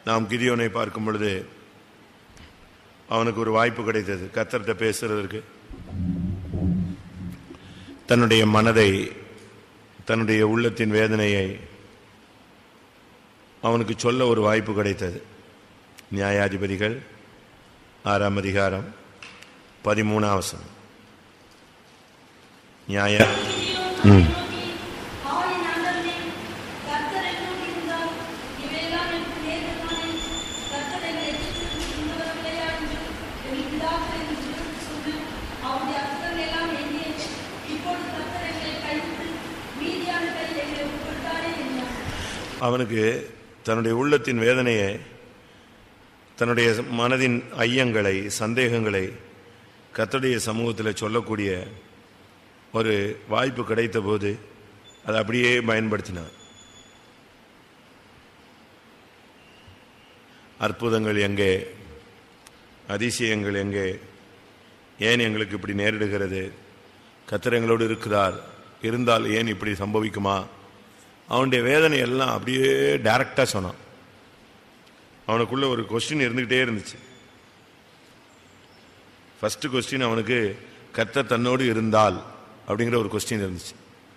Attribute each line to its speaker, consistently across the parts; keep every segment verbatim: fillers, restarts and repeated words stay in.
Speaker 1: நாம் கிதியோனை பார்க்கும் பொழுது அவனுக்கு ஒரு வாய்ப்பு கிடைத்தது கர்த்தர்கிட்ட பேசுறதற்கு. தன்னுடைய மனதை, தன்னுடைய உள்ளத்தின் வேதனையை அவனுக்கு சொல்ல ஒரு வாய்ப்பு கிடைத்தது. நியாயாதிபதிகள் ஆறாம் அதிகாரம் பதிமூணாம் வசனம். நியாய ம் அவனுக்கு தன்னுடைய உள்ளத்தின் வேதனையை, தன்னுடைய மனதின் ஐயங்களை, சந்தேகங்களை கர்த்தருடைய சமூகத்தில் சொல்லக்கூடிய ஒரு வாய்ப்பு கிடைத்த போது அதை அப்படியே பயன்படுத்தினார். அற்புதங்கள் எங்கே, அதிசயங்கள் எங்கே, ஏன் எங்களுக்கு இப்படி நேரிடுகிறது, கர்த்தர் எங்களோடு இருக்கிறார், இருந்தால் ஏன் இப்படி சம்பவிக்குமா, அவனுடைய வேதனை எல்லாம் அப்படியே டைரக்டாக சொன்னான். அவனுக்குள்ள ஒரு கொஸ்டின் இருந்துக்கிட்டே இருந்துச்சு. ஃபர்ஸ்ட் கொஸ்டின் அவனுக்கு கர்த்தர் தன்னோடு இருந்தால் அப்படிங்கிற ஒரு கொஸ்டின் இருந்துச்சு.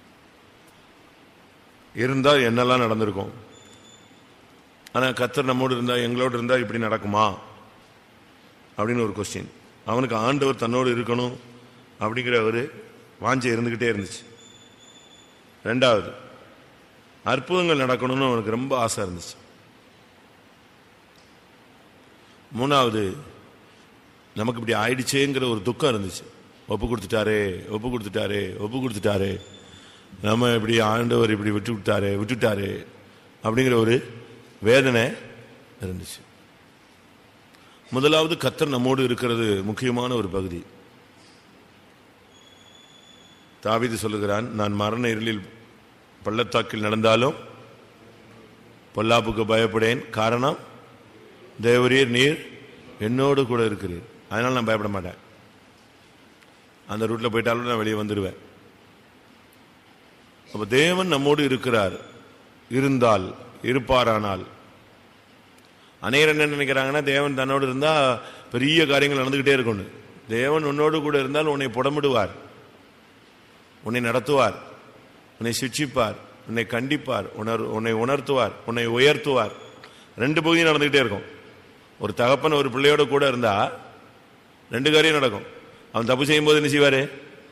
Speaker 1: இருந்தால் என்னெல்லாம் நடந்திருக்கும், ஆனால் கர்த்தர் நம்மோடு இருந்தால், எங்களோடு இருந்தால் இப்படி நடக்குமா அப்படின்னு ஒரு கொஸ்டின். அவனுக்கு ஆண்டவர் தன்னோடு இருக்கணும் அப்படிங்கிற ஒரு வாஞ்சை இருந்துக்கிட்டே இருந்துச்சு. ரெண்டாவது, அற்புதங்கள் நடக்கணும்னு அவனுக்கு ரொம்ப ஆசை இருந்துச்சு. மூணாவது, நமக்கு இப்படி ஆயிடுச்சேங்கிற ஒரு துக்கம் இருந்துச்சு. ஒப்பு கொடுத்துட்டாரே, ஒப்பு கொடுத்துட்டாரே, ஒப்பு கொடுத்துட்டாரே, நம்ம இப்படி ஆண்டவர் இப்படி விட்டு விட்டாரு விட்டுட்டாரு அப்படிங்கிற ஒரு வேதனை இருந்துச்சு. முதலாவது, கர்த்தர் நம்மோடு இருக்கிறது முக்கியமான ஒரு பகுதி. தாவீது சொல்லுகிறான், நான் மரண இருளில் பள்ளத்தாக்கில் நடந்தாலும் பொல்லாப்புக்கு பயப்படேன், காரணம் தேவரீர் நீர் என்னோடு கூட இருக்கிறீர், அதனால நான் பயப்பட மாட்டேன். அந்த ரூட்ல போயிட்டாலும் நான் வெளியே வந்துடுவேன். அப்ப தேவன் நம்மோடு இருக்கிறார், இருந்தால், இருப்பாரானால். அநேகர் என்ன நினைக்கிறாங்கன்னா, தேவன் தன்னோடு இருந்தா பெரிய காரியங்கள் நடந்துகிட்டே இருக்கணும். தேவன் உன்னோடு கூட இருந்தால் உன்னை புடமிடுவார், உன்னை நடத்துவார், உன்னை சிட்சிப்பார், உன்னை கண்டிப்பார், உணர் உன்னை உணர்த்துவார், உன்னை உயர்த்துவார். ரெண்டு பகுதியும் நடந்துகிட்டே இருக்கும். ஒரு தகப்பன் ஒரு பிள்ளையோட கூட இருந்தா ரெண்டு காரியம் நடக்கும். அவன் தப்பு செய்யும் போது என்ன செய்வாரு?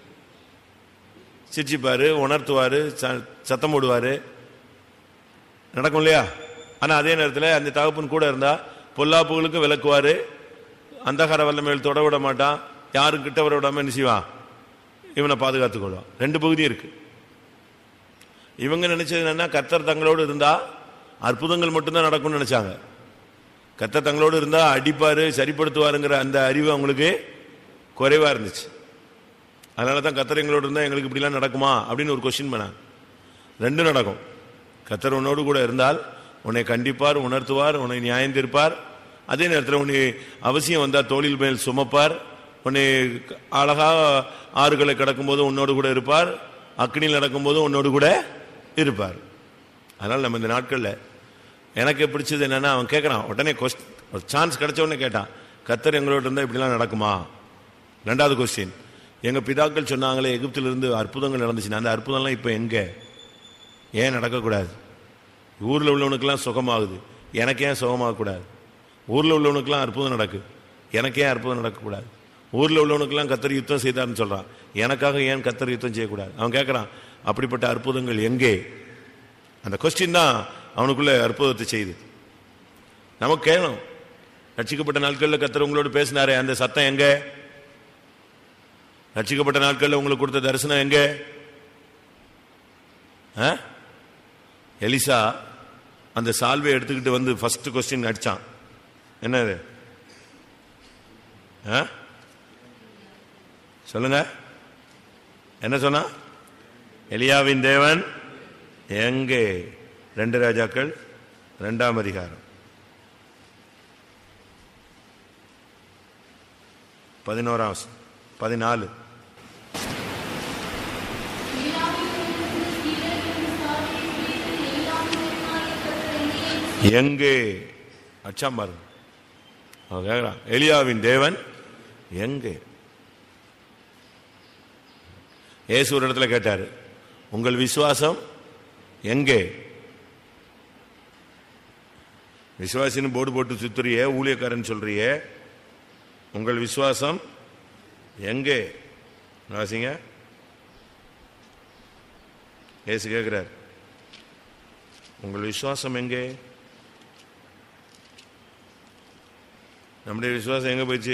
Speaker 1: சிரிச்சிப்பாரு, உணர்த்துவாரு, சத்தம் போடுவாரு, நடக்கும் இல்லையா? ஆனா அதே நேரத்தில் அந்த தகப்பன் கூட இருந்தா பொல்லாப்புகளுக்கும் விளக்குவாரு, அந்தகார வல்லமையில் தொட விட மாட்டான், யாரும் கிட்ட வர விடாம என்ன செய்வான்? இவனை பாதுகாத்துக் கொள்வான். ரெண்டு பகுதியும் இருக்கு. இவங்க நினைச்சது என்னன்னா, கர்த்தர் தங்களோடு இருந்தா அற்புதங்கள் மட்டும்தான் நடக்கும்னு நினைச்சாங்க. கர்த்தர் தங்களோடு இருந்தா அடிப்பாரு, சரிப்படுத்துவாருங்கிற அந்த அறிவு அவங்களுக்கு குறைவா இருந்துச்சு. அதனால தான் கர்த்தர் எங்களோடு இருந்தா எங்களுக்கு இப்படிலாம் நடக்குமா அப்படின்னு ஒரு கொஸ்டின் பண்ணாங்க. ரெண்டும் நடக்கும். கர்த்தர் உன்னோடு கூட இருந்தால் உன்னை கண்டிப்பார், உணர்த்துவார், உன்னை நியாயம் தீர்ப்பார். அதே நேரத்தில் உன்னை அவசியம் வந்தால் தோளில் மேல் சுமப்பார், உன்னை அழகா ஆறுகளை கடக்கும் போது உன்னோடு கூட இருப்பார், அக்னியில் நடக்கும்போது உன்னோடு கூட இருப்பார். அதனால் நம்ம இந்த நாட்களில் எனக்கு பிடிச்சது என்னன்னா, அவன் கேட்குறான் உடனே, கொஸ்டின் ஒரு சான்ஸ் கிடைச்ச உடனே கேட்டான், கர்த்தர் எங்களோட இருந்தால் இப்படிலாம் நடக்குமா? ரெண்டாவது கொஸ்டின், எங்கள் பிதாக்கள் சொன்னாங்களே எகிப்திலிருந்து அற்புதங்கள் நடந்துச்சுன்னா அந்த அற்புதம்லாம் இப்போ எங்கே, ஏன் நடக்கக்கூடாது? ஊரில் உள்ளவனுக்கெல்லாம் சுகமாகுது, எனக்கு ஏன் சுகமாகக்கூடாது? ஊரில் உள்ளவனுக்கெல்லாம் அற்புதம் நடக்கு, எனக்கு ஏன் அற்புதம் நடக்கக்கூடாது? ஊரில் உள்ளவனுக்கெல்லாம் கர்த்தர் யுத்தம் செய்தார்னு சொல்கிறான், எனக்காக ஏன் கர்த்தர் யுத்தம் செய்யக்கூடாது? அவன் கேட்குறான், அப்படிப்பட்ட அற்புதங்கள் எங்கே? அந்த கொஸ்டின் தான் அவனுக்குள்ள அற்புதத்தை செய்து. நமக்கு கேட்கணும், ரட்சிக்கப்பட்ட நாட்களில் கர்த்தர் உங்களோடு பேசினாரே அந்த சத்தம் எங்க? ரட்சிக்கப்பட்ட நாட்களில் உங்களுக்கு கொடுத்த தரிசனம் எங்க? எலிசா அந்த சால்வை எடுத்துக்கிட்டு வந்து ஃபர்ஸ்ட் கொஸ்டின் அடிச்சான், என்னது சொல்லுங்க, என்ன சொன்னா? எலியாவின் தேவன் எங்கே? ரெண்டு ராஜாக்கள் இரண்டாம் அதிகாரம் பதினோராம் பதினாலு. எங்கே அச்சாம் பாருங்க. அவன் கேட்கிறான், எலியாவின் தேவன் எங்கே? இயேசு ஒரு இடத்துல கேட்டாரு, உங்கள் விசுவாசம் எங்கே? விசுவாசின்னு போர்டு போட்டு சுத்துறியே, ஊழியக்காரன் சொல்றியே, உங்கள் விசுவாசம் எங்கே? வாசிங்க. இயேசு கேட்கிறார், உங்கள் விசுவாசம் எங்கே? நம்முடைய விசுவாசம் எங்க போயிடுச்சு?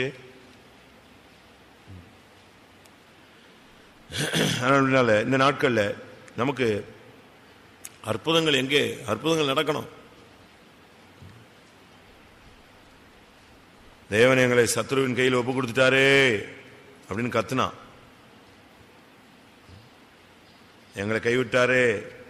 Speaker 1: அதனால இந்த நாட்கள்ல நமக்கு அற்புதங்கள் எங்கே? அற்புதங்கள் நடக்கணும். தேவன் எங்களை சத்ருவின் கையில் ஒப்பு கொடுத்துட்டாரே அப்படின்னு கத்துனா, எங்களை கைவிட்டாரே,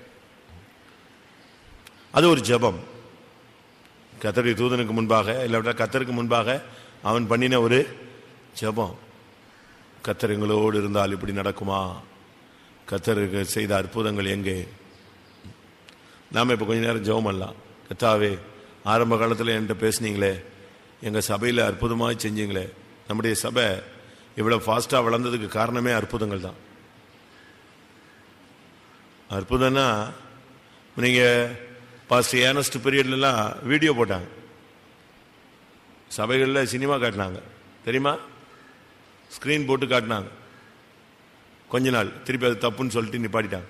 Speaker 1: அது ஒரு ஜெபம். கர்த்தருடைய தூதனுக்கு முன்பாக, இல்லாவிட்டா கர்த்தருக்கு முன்பாக அவன் பண்ணின ஒரு ஜெபம். கர்த்தர் எங்களோடு இருந்தால் இப்படி நடக்குமா? கர்த்தருக்கு செய்த அற்புதங்கள் எங்கே? நாம இப்போ கொஞ்ச நேரம் ஜெபம் பண்ணலாம். கர்த்தாவே, ஆரம்ப காலத்தில் என்கிட்ட பேசுனீங்களே, எங்கள் சபையில் அற்புதமாக செஞ்சீங்களே. நம்முடைய சபை இவ்வளோ ஃபாஸ்ட்டாக வளர்ந்ததுக்கு காரணமே அற்புதங்கள் தான். அற்புதம்னா, நீங்கள் பாஸ்ட் ஏனஸ்ட் பீரியட்லாம் வீடியோ போட்டாங்க, சபைகளில் சினிமா காட்டினாங்க தெரியுமா? ஸ்க்ரீன் போட்டு காட்டினாங்க. கொஞ்ச நாள் திருப்பி அது தப்புன்னு சொல்லிட்டு நிப்பாட்டிட்டாங்க.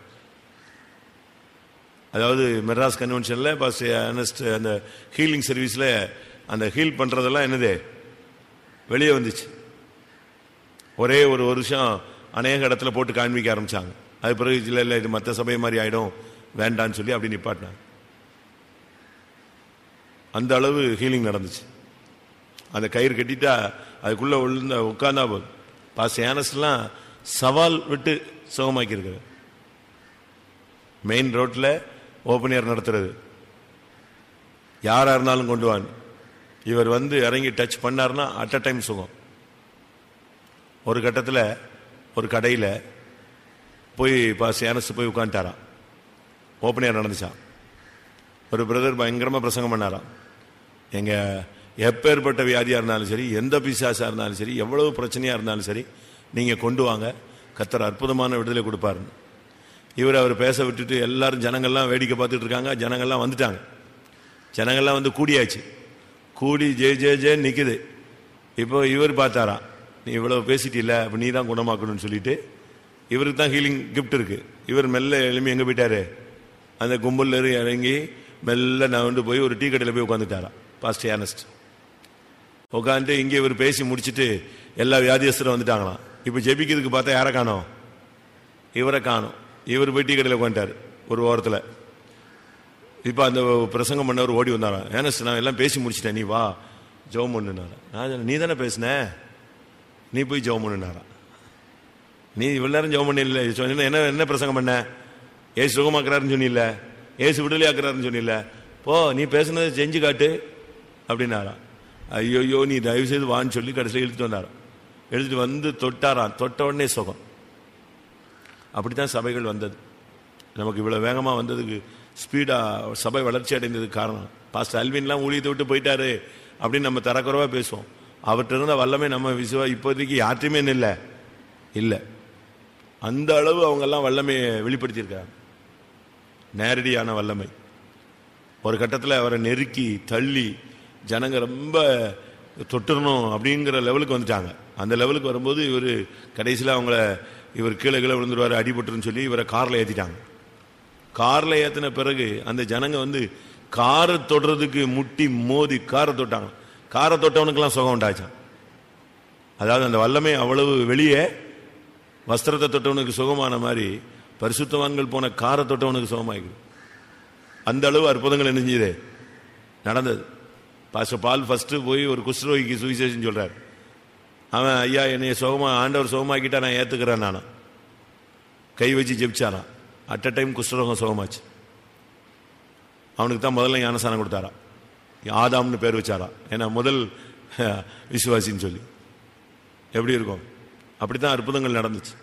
Speaker 1: அதாவது மெட்ராஸ் கன்வென்ஷனில் பாஸ்ட் ஏனஸ்ட் அந்த ஹீலிங் சர்வீஸில் அந்த ஹீல் பண்ணுறதெல்லாம் என்னது வெளியே வந்துச்சு. ஒரே ஒரு வருஷம் அநேக இடத்துல போட்டு காண்பிக்க ஆரம்பித்தாங்க. அது பிறகு இல்லை இல்லை இது மற்ற சபை மாதிரி ஆகிடும், வேண்டான்னு சொல்லி அப்படி நிப்பாட்டினாங்க. அந்த அளவு ஹீலிங் நடந்துச்சு. அந்த கயிறு கட்டிட்டா அதுக்குள்ளே உள்ள உட்கார்ந்தா போதும். பாஸ் ஏனஸ்லாம் சவால் விட்டு சுகமாக்கியிருக்குது. மெயின் ரோட்டில் ஓப்பன் ஏர் நடத்துறது, யாராக இருந்தாலும் கொண்டு வாங்க, இவர் வந்து இறங்கி டச் பண்ணார்னா அட் அ டைம் சுகம். ஒரு கட்டத்தில் ஒரு கடையில் போய் பாஸ் ஏனஸ் போய் உட்காந்துட்டாராம். Open air நடந்துச்சான். ஒரு பிரதர் பயங்கரமாக பிரசங்கம் பண்ணாராம். எங்கள் எப்பேற்பட்ட வியாதியாக இருந்தாலும் சரி, எந்த பிசாசாக இருந்தாலும் சரி, எவ்வளவு பிரச்சனையாக இருந்தாலும் சரி, நீங்கள் கொண்டு வாங்க, கர்த்தர் அற்புதமான விடுதலை கொடுப்பாருன்னு. இவர் அவர் பேச விட்டுட்டு எல்லாரும் ஜனங்கள்லாம் வேடிக்கை பார்த்துட்டு இருக்காங்க. ஜனங்கள்லாம் வந்துட்டாங்க. ஜனங்கள்லாம் வந்து கூடியாச்சு. கூடி ஜே ஜே ஜேன்னு நிற்குது. இப்போ இவர் பார்த்தாராம், நீ இவ்வளோ பேசிட்டில்ல, அப்போ நீ தான் குணமாக்கணும்னு சொல்லிட்டு இவருக்கு தான் ஹீலிங் கிஃப்ட் இருக்கு. இவர் மெல்ல எழுமி எங்கே போயிட்டாரு? அந்த கும்பலில் இறங்கி மெல்ல நான் வந்து போய் ஒரு டீ கடையில் போய் உட்காந்துட்டாராம். பாஸ்ட் ஏனஸ்ட் உட்காந்துட்டு இங்கே இவர் பேசி முடிச்சுட்டு எல்லா வியாதியஸ்தரும் வந்துட்டாங்களாம். இப்போ ஜெபிக்கிறதுக்கு பார்த்தா யாரை காணோம்? இவரை காணோம். இவர் போய் டீ கடையில் உட்காந்துட்டார் ஒரு ஓரத்தில். இப்போ அந்த பிரசங்கம் பண்ணவர் ஓடி வந்தாராம். ஏனஸ்ட், நான் எல்லாம் பேசி முடிச்சிட்டேன், நீ வா ஜெபம் பண்ணுனாரா. நான் நீ தானே பேசின, நீ போய் ஜெபம் பண்ணுனாரா. நீ இவ்வளோ நேரம் ஜெபம் பண்ண இல்லை சொன்ன, என்ன என்ன பிரசங்கம் பண்ண? ஏசு சுகமாக்குறாருன்னு சொன்னில்ல, ஏசு விடுதலை ஆக்குறாருன்னு சொன்னில்ல, போ நீ பேசுனதை செஞ்சு காட்டு அப்படின்னாராம். ஐயோயோ நீ தயவு செய்து வான்னு சொல்லி கடைசியில் இழுத்துட்டு வந்தாராம். எழுதிட்டு வந்து தொட்டாராம். தொட்ட உடனே சுகம். அப்படித்தான் சபைகள் வந்தது. நமக்கு இவ்வளோ வேகமாக வந்ததுக்கு, ஸ்பீடாக சபை வளர்ச்சி அடைந்ததுக்கு காரணம் பாஸ்டர் அல்வின்லாம் ஊழியத்தை விட்டு போயிட்டாரு அப்படின்னு நம்ம தரக்குறைவாக பேசுவோம். அவர்கிட்ட இருந்த வல்லமை நம்ம விசுவா இப்போதைக்கு யார்ட்டையுமே இல்லை இல்லை அந்த அளவு அவங்கெல்லாம் வல்லமையை வெளிப்படுத்தியிருக்காங்க. நேரடியான வல்லமை. ஒரு கட்டத்தில் அவரை நெருக்கி தள்ளி ஜனங்க ரொம்ப தொட்டுறணும் அப்படிங்கிற லெவலுக்கு வந்துட்டாங்க. அந்த லெவலுக்கு வரும்போது இவர் கடைசியில் அவங்கள இவர் கீழே கீழே விழுந்துருவார், அடிபட்டுருன்னு சொல்லி இவரை காரில் ஏற்றிட்டாங்க. காரில் ஏற்றின பிறகு அந்த ஜனங்க வந்து காரை தொடுறதுக்கு முட்டி மோதி காரை தொட்டாங்க. காரை தொட்டவனுக்கெல்லாம் சுகம் உண்டாச்சான். அதாவது அந்த வல்லமை அவ்வளவு வெளியே, வஸ்திரத்தை தொட்டவனுக்கு சுகமான மாதிரி பரிசுத்தவான்கள் போன காரை தொட்டவனுக்கு சுகமாயிருக்கு. அந்த அளவு அற்புதங்கள் என்ன செஞ்சது நடந்தது. பாஸ்டர் பால் ஃபர்ஸ்ட் போய் ஒரு குஷ்டரோகிக்கு சுவிசேஷம் சொல்றார். அவன் ஐயா என்னைய சுகமா ஆண்டவர் சுகமாக்கிட்டா நான் ஏத்துக்கிறேன், நானா கை வச்சு ஜெபிச்சாரான். அட் அ டைம் குஷ்டரோகம் சுகமாச்சு. அவனுக்கு தான் முதல்ல ஞானஸ்தானம் கொடுத்தாரா, ஆதாம்னு பேர் வச்சாரா, ஏன்னா முதல் விசுவாசின்னு சொல்லி. எப்படி இருக்கும்? அப்படித்தான் அற்புதங்கள் நடந்துச்சு,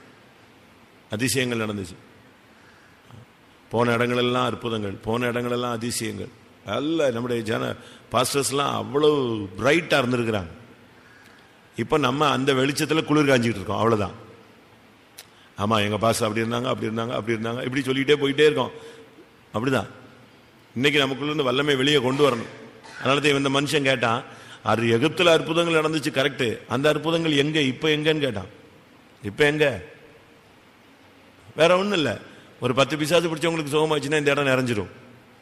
Speaker 1: அதிசயங்கள் நடந்துச்சு. போன இடங்களெல்லாம் அற்புதங்கள், போன இடங்களெல்லாம் அதிசயங்கள். நல்ல நம்முடைய ஜன பாஸ்டர்ஸ்லாம் அவ்வளவு பிரைட்டா இருந்திருக்கிறாங்க. இப்ப நம்ம அந்த வெளிச்சத்துல குளிர் காஞ்சிட்டு இருக்கோம், அவ்வளவுதான். ஆமா, எங்க பாஸ்டர் அப்படி இருந்தாங்க அப்படி இருந்தாங்க அப்படி இருந்தாங்க இப்படி சொல்லிக்கிட்டே போயிட்டே இருக்கோம். அப்படிதான் இன்னைக்கு நமக்குள்ள இருந்து வல்லமை வெளியே கொண்டு வரணும். அதனால இந்த மனுஷன் கேட்டான், அது எகிப்துல அற்புதங்கள் நடந்துச்சு, கரெக்ட், அந்த அற்புதங்கள் எங்க இப்ப எங்கன்னு கேட்டான். இப்ப எங்க? வேற ஒண்ணும் இல்ல, ஒரு பத்து பிசாசு பிடிச்சவங்களுக்கு சுகமாச்சுன்னா இந்த இடம் நிறைஞ்சிரும்.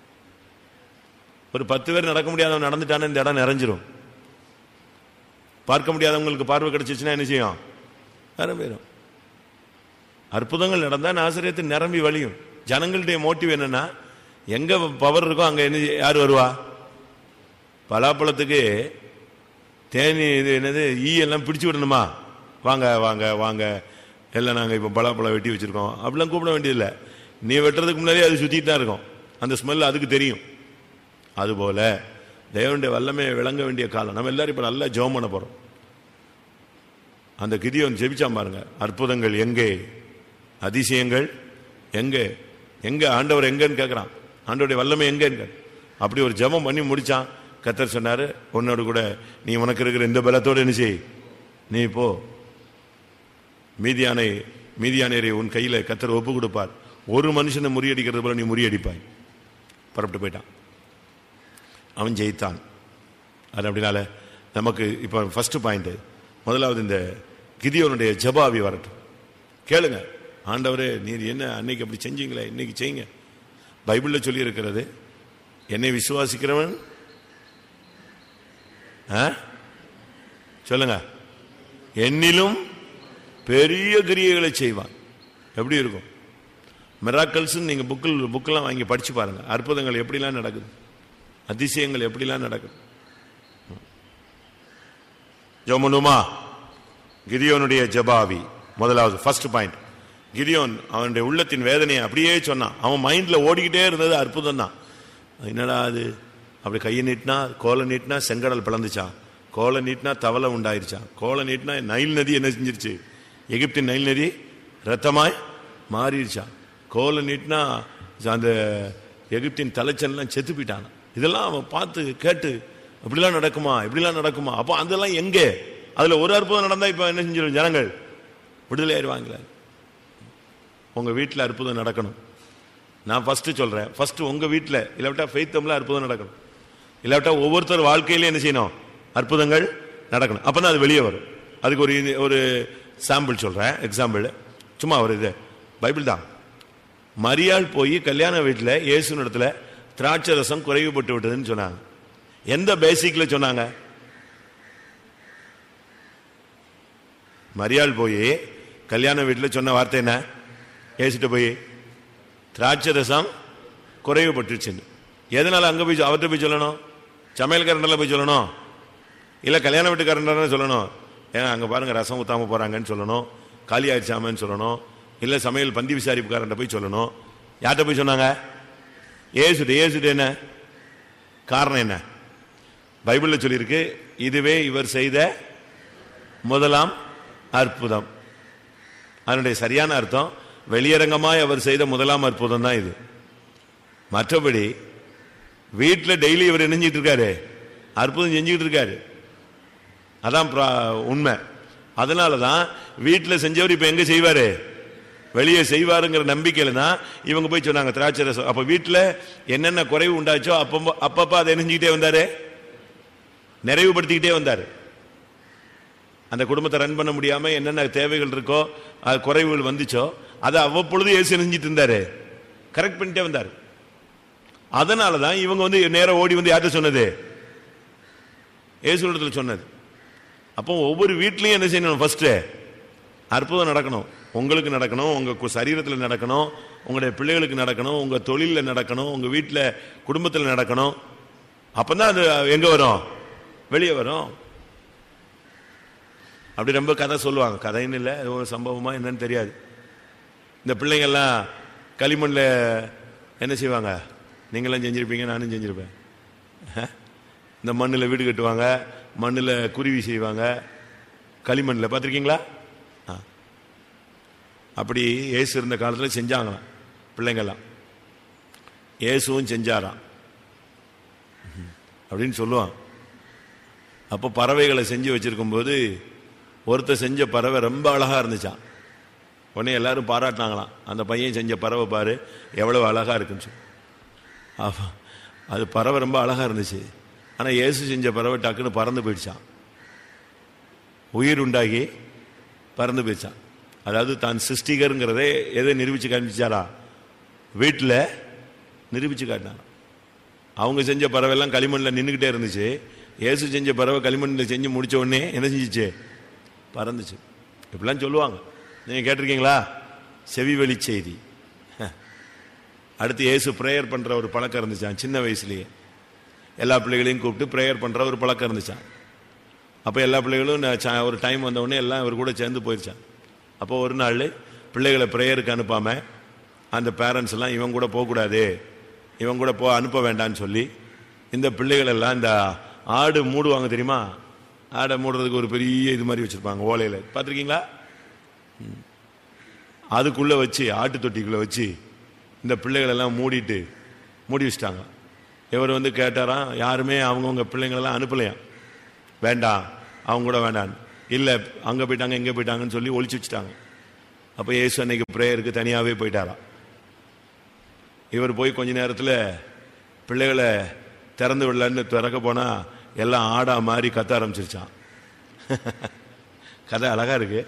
Speaker 1: ஒரு பத்து பேர் நடக்க முடியாதவன் நடந்துட்டானே இந்த இடம் நிறைஞ்சிரும். பார்க்க முடியாதவங்களுக்கு பார்வை கிடைச்சிச்சுன்னா என்ன செய்யும்? நிரம்பிடும். அற்புதங்கள் நடந்தா நாசரேத்து நிரம்பி வழியும். ஜனங்களுடைய மோட்டிவ் என்னன்னா, எங்க பவர் இருக்கோ அங்க என்ன யார் வருவா? பலாப்பழத்துக்கு தேனி இது என்னது ஈ எல்லாம் பிடிச்சு விடணுமா? வாங்க வாங்க வாங்க எல்லாம் நாங்கள் இப்போ பலாப்பழம் வெட்டி வச்சிருக்கோம் அப்படிலாம் கூப்பிட வேண்டியதில்லை. நீ வெட்டுறதுக்கு முன்னாடியே அது சுற்றிட்டு தான் இருக்கும், அந்த ஸ்மெல் அதுக்கு தெரியும். அதுபோல தேவனுடைய வல்லமையை விளங்க வேண்டிய காலம். நம்ம எல்லாரும் இப்போ நல்லா ஜெபம் பண்ண போகிறோம். அந்த கிதியோன் ஜெபிச்சான் பாருங்க, அற்புதங்கள் எங்கே, அதிசயங்கள் எங்கே, எங்க ஆண்டவர் எங்கன்னு கேட்குறான், ஆண்டவருடைய வல்லமை எங்கன்னு. அப்படி ஒரு ஜெபம் பண்ணி முடிச்சான். கர்த்தர் சொன்னாரு, உன்னோடு கூட நீ உனக்கு இருக்கிற இந்த பலத்தோடு என்ன செய், நீ போ, மீதியானை மீதியானரை உன் கையில கர்த்தர் ஒப்பு கொடுப்பார், ஒரு மனுஷனை முறியடிக்கிறது போல நீ முறியடிப்பாய். புறப்பட்டு போயிட்டான், அவன் ஜெயித்தான். அது அப்படினால நமக்கு இப்போ ஃபர்ஸ்ட் பாயிண்ட், முதலாவது இந்த கிதியோனுடைய ஜெபாவி வரட்டும். கேளுங்க, ஆண்டவரே நீர் என்ன அன்னைக்கு அப்படி செஞ்சீங்களே, இன்னைக்கு செய்யுங்க. பைபிள்ல சொல்லி இருக்கிறது, என்னை விசுவாசிக்கிறவன் சொல்லுங்க என்னிலும் பெரிய கிரியைகளை செய்வான். எப்படி இருக்கும் மிராக்கிள்ஸ்? நீங்க புக்கில் புக்கெல்லாம் வாங்கி படிச்சு பாருங்க, அற்புதங்கள் எப்படிலாம் நடக்குது, அதிசயங்கள் எப்படிலாம் நடக்குது. ஜெபமனுமா கிதியோனுடைய ஜெபாவி முதலாவது ஃபர்ஸ்ட் பாயிண்ட். கிதியோன் அவனுடைய உள்ளத்தின் வேதனையை அப்படியே சொன்னான். அவன் மைண்ட்ல ஓடிக்கிட்டே இருந்தது அற்புதம் தான். என்னடா அது, அப்படி கையை நீட்டினா கோலை நீட்டினா செங்கடல் பிளந்துச்சான், கோலை நீட்டினா தவளை உண்டாயிருச்சான், கோலை நீட்டினா நைல் நதி என்ன செஞ்சிருச்சு, எகிப்தின் நைல் நதி ரத்தமாய் மாறிடுச்சான், கோலை நீட்டினா அந்த எகிப்தின் தலைச்சன்லாம் செத்து போயிட்டான். இதெல்லாம் அவன் பார்த்து கேட்டு இப்படிலாம் நடக்குமா, இப்படிலாம் நடக்குமா? அப்போ அதெல்லாம் எங்கே? அதுல ஒரு அற்புதம் நடந்தா இப்ப என்ன செஞ்சிடும், ஜனங்கள் விடுதலை ஆயிடுவாங்களே. உங்க வீட்டில் அற்புதம் நடக்கணும். நான் ஃபர்ஸ்ட் சொல்றேன், ஃபர்ஸ்ட் உங்க வீட்டில், இல்லாவிட்டா ஃபெய்த் தமிழ்ல அற்புதம் நடக்கணும், இல்லாவிட்டா ஒவ்வொருத்தர் வாழ்க்கையில என்ன செய்யணும், அற்புதங்கள் நடக்கணும். அப்பதான் அது வெளியே வரும். அதுக்கு ஒரு ஒரு சாம்பிள் சொல்றேன், எக்ஸாம்பிள் சும்மா ஒரு இது பைபிள் தான். மரியாள் போய் கல்யாண வீட்டில் இயேசு இடத்துல திராட்சை ரசம் குறைவுபட்டு விட்டதுன்னு சொன்னாங்க. எந்த பேசிக்ல சொன்னாங்க? மரியாள் போய் கல்யாண வீட்டில் சொன்ன வார்த்தை என்ன? ஏசிட்ட போய் திராட்சை ரசம் குறைவுபட்டுச்சுன்னு. எதனால அங்க போய் அவர்கிட்ட போய் சொல்லணும்? சமையல்காரன்ல போய் சொல்லணும், இல்ல கல்யாண வீட்டுக்காரன் சொல்லணும்? ஏன்னா அங்க பாருங்க ரசம் ஊத்தாம போறாங்கன்னு சொல்லணும், காலி ஆயிடுச்சாமன்னு சொல்லணும், இல்ல சமையல் பந்தி விசாரிப்புக்காரன் போய் சொல்லணும். யார்கிட்ட போய் சொன்னாங்க? ஏசுட்டு. ஏசுட்டு என்ன காரணம்? என்ன பைபிள்ல சொல்லியிருக்கு, இதுவே இவர் செய்த முதலாம் அற்புதம். அதனுடைய சரியான அர்த்தம், வெளியரங்கமாய் அவர் செய்த முதலாம் அற்புதம் தான் இது. மற்றபடி வீட்டில் டெய்லி இவர் நினைஞ்சிட்டு இருக்காரு, அற்புதம் செஞ்சுக்கிட்டு இருக்காரு. அதான் உண்மை. அதனாலதான் வீட்டில் செஞ்சவர் இப்ப எங்க செய்வாரு, வெளியே செய்வாருங்கிற நம்பிக்கையில தான் இவங்க போய் சொன்னாங்க திராட்சை ரசம். அப்ப வீட்டில் என்னென்ன குறைவு உண்டாச்சோ அப்ப அப்பப்ப அதை நினைஞ்சுக்கிட்டே வந்தாரு, நிறைவுபடுத்திக்கிட்டே வந்தாரு. அந்த குடும்பத்தை ரன் பண்ண முடியாம என்னென்ன தேவைகள் இருக்கோ, குறைவுகள் வந்துச்சோ, அதை அவ்வப்பொழுது ஏசு செஞ்சிட்டு இருந்தாரு, கரெக்ட் பண்ணிட்டே வந்தாரு. அதனாலதான் இவங்க வந்து நேரம் ஓடி வந்து யார்கிட்ட சொன்னது? ஏசுடத்துல சொன்னது. அப்போ ஒவ்வொரு வீட்லயும் என்ன செய்யணும்? ஃபர்ஸ்ட் அற்புதம் நடக்கணும். உங்களுக்கு நடக்கணும், உங்க சரீரத்தில் நடக்கணும், உங்களுடைய பிள்ளைகளுக்கு நடக்கணும், உங்க தொழில நடக்கணும், உங்க வீட்டில் குடும்பத்தில் நடக்கணும். அப்பதான் அது எங்க வரும்? வெளியே வரும். அப்படி ரொம்ப கதை சொல்லுவாங்க, கதைன்னு இல்லை, ஒரு சம்பவமா என்னன்னு தெரியாது. இந்த பிள்ளைங்கள்லாம் களிமண்ல என்ன செய்வாங்க? நீங்களாம் செஞ்சிருப்பீங்க, நானும் செஞ்சிருப்பேன். இந்த மண்ணில் வீடு கட்டுவாங்க, மண்ணில் குருவி செய்வாங்க, களிமண்ணில் பார்த்துருக்கீங்களா? அப்படி ஏசு இருந்த காலத்தில் செஞ்சாங்களாம் பிள்ளைங்கள்லாம். ஏசுவும் செஞ்சாராம். அப்படின்னு சொல்லுவான். அப்போ பறவைகளை செஞ்சு வச்சிருக்கும் போது ஒருத்தர் செஞ்ச பறவை ரொம்ப அழகா இருந்துச்சான். உடனே எல்லாரும் பாராட்டினாங்களாம், அந்த பையன் செஞ்ச பறவை பாரு எவ்வளவு அழகா இருக்குன்னு சொல்லி. அது பறவை ரொம்ப அழகா இருந்துச்சு. ஆனால் இயேசு செஞ்ச பறவை டக்குன்னு பறந்து போயிடுச்சான். உயிர் உண்டாகி பறந்து போயிடுச்சான். அதாவது தான் சிருஷ்டிகருங்கிறதே எதை நிரூபிச்சு காமிச்சாரா? வீட்டில் நிரூபிச்சு காட்டினாங்க. அவங்க செஞ்ச பறவைலாம் களிமண்ணில் நின்றுக்கிட்டே இருந்துச்சு. இயேசு செஞ்ச பறவை களிமண்ணில் செஞ்சு முடிச்ச உடனே என்ன செஞ்சிச்சு? பறந்துச்சு. இப்படிலாம் சொல்லுவாங்க, நீங்கள் கேட்டிருக்கீங்களா? செவி வழி செய்தி. அடுத்து இயேசு ப்ரேயர் பண்ணுற ஒரு பழக்கம் இருந்துச்சான். சின்ன வயசுலேயே எல்லா பிள்ளைகளையும் கூப்பிட்டு ப்ரேயர் பண்ணுற ஒரு பழக்கம் இருந்துச்சான். அப்போ எல்லா பிள்ளைகளும் ஒரு டைம் வந்த உடனே எல்லாம் இவர் கூட சேர்ந்து போயிடுச்சான். அப்போ ஒரு நாள் பிள்ளைகளை ப்ரேயருக்கு அனுப்பாமல் அந்த பேரண்ட்ஸ் எல்லாம் இவன் கூட போகக்கூடாது, இவன் கூட போ அனுப்ப வேண்டான்னு சொல்லி இந்த பிள்ளைகள் எல்லாம் இந்த ஆடு மூடுவாங்க தெரியுமா? ஆடை மூடுறதுக்கு ஒரு பெரிய இது மாதிரி வச்சுருப்பாங்க ஓலையில், பார்த்துருக்கீங்களா? அதுக்குள்ளே வச்சு ஆட்டு தொட்டிக்குள்ளே வச்சு இந்த பிள்ளைகளெல்லாம் மூடிட்டு மூடி வச்சுட்டாங்க. இவர் வந்து கேட்டாராம், யாருமே அவங்கவுங்க பிள்ளைங்களெல்லாம் அனுப்பலையாம். வேண்டாம், அவங்க கூட வேண்டான்னு. இல்லை அங்கே போயிட்டாங்க இங்கே போயிட்டாங்கன்னு சொல்லி ஒழிச்சு வச்சுட்டாங்க. அப்போ இயேசு அன்னைக்கு ப்ரேயருக்கு தனியாகவே போயிட்டாராம். இவர் போய் கொஞ்ச நேரத்தில் பிள்ளைகளை திறந்து விடலான்னு திறக்க போனால் எல்லாம் ஆடா மாதிரி கத்த ஆரம்பிச்சிருச்சான். கதை அழகா இருக்கு.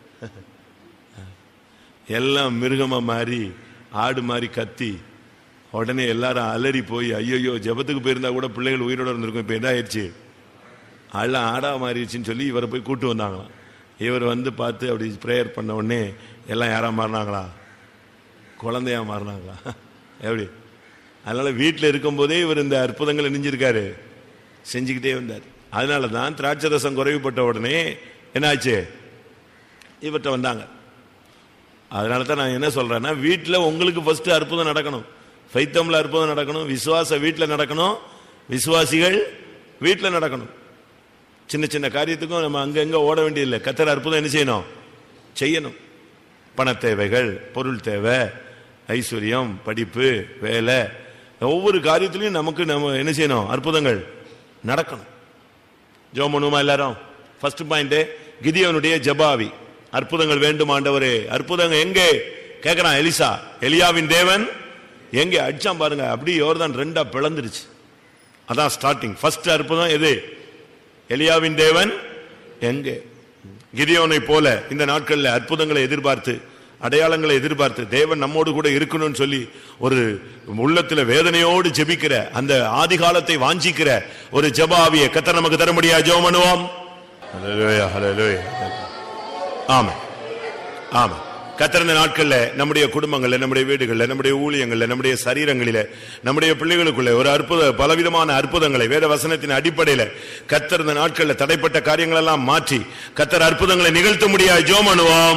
Speaker 1: எல்லாம் மிருகமாக மாறி ஆடு மாதிரி கத்தி உடனே எல்லாரும் அலறி போய் ஐயோ ஜெபத்துக்கு போயிருந்தா கூட பிள்ளைகள் உயிரோட இருந்திருக்கும், இப்போ என்ன ஆயிடுச்சு? எல்லாம் ஆடா மாறிடுச்சின்னு சொல்லி இவரை போய் கூப்பிட்டு வந்தாங்களாம். இவர் வந்து பார்த்து அப்படி ப்ரேயர் பண்ண உடனே எல்லாம் யாரா மாறினாங்களா? குழந்தையா மாறினாங்களா? எப்படி? அதனால வீட்டில் இருக்கும்போதே இவர் இந்த அற்புதங்களை நெஞ்சிருக்காரு, செஞ்சுக்கிட்டே வந்தார். அதனால தான் திராட்சை ரசம் குறைவுபட்ட உடனே என்னாச்சு? இவர்கிட்ட வந்தாங்க. அதனால தான் நான் என்ன சொல்றேன்னா, வீட்டில் உங்களுக்கு ஃபர்ஸ்ட் அற்புதம் நடக்கணும், ஃபைத்தம்ல அற்புதம் நடக்கணும், விசுவாச வீட்டில் நடக்கணும், விசுவாசிகள் வீட்டில் நடக்கணும். சின்ன சின்ன காரியத்துக்கும் நம்ம அங்கங்க ஓட வேண்டியதில்லை. கர்த்தர் அற்புதம் என்ன செய்யணும்? செய்யணும். பண தேவைகள், பொருள் தேவை, ஐஸ்வர்யம், படிப்பு, வேலை, ஒவ்வொரு காரியத்திலையும் நமக்கு நம்ம என்ன செய்யணும்? அற்புதங்கள் நடக்கணும். ஜெபம் பண்ணுவோமா எல்லாரும்? ஃபர்ஸ்ட் பாயிண்ட், கிதியோனுடைய ஜெபாவி. அற்புதங்கள் வேண்டும் ஆண்டவரே. அற்புதங்கள் எங்கே கேட்கிறான் எலிசா. எலியாவின் தேவன் எங்கே? அடிச்சான் பாருங்க, அப்படி யோர்தான் ரெண்டா பிளந்துருச்சு. அதான் ஸ்டார்டிங். ஃபர்ஸ்ட் அற்புதம் எது? எலியாவின் தேவன் எங்கே? கிதியோனை போல இந்த நாட்களில் அற்புதங்களை எதிர்பார்த்து, அடையாளங்களை எதிர்பார்த்து, தேவன் நம்மோடு கூட இருக்கணும்னு சொல்லி ஒரு உள்ளத்தில் வேதனையோடு ஜெபிக்கிற, அந்த ஆதி காலத்தை வாஞ்சிக்கிற ஒரு ஜெபாவியை கர்த்தர் நமக்கு தர முடியாது. ஜெபம் பண்ணுவோம். ஹல்லேலூயா, ஹல்லேலூயா. ஆமென், ஆமென். கர்த்தர் இந்த நாட்களில் நம்முடைய குடும்பங்களில், நம்முடைய வீடுகளில், நம்முடைய ஊழியங்களில், நம்முடைய சரீரங்களில், நம்முடைய பிள்ளைகளுக்குள்ளே ஒரு அற்புத பலவிதமான அற்புதங்களை வேத வசனத்தின் அடிப்படையில் கர்த்தர் இந்த நாட்களில் தடைப்பட்ட காரியங்கள் எல்லாம் மாற்றி கர்த்தர் அற்புதங்களை நிகழ்த்த முடியாது. ஜெபம் பண்ணுவோம்.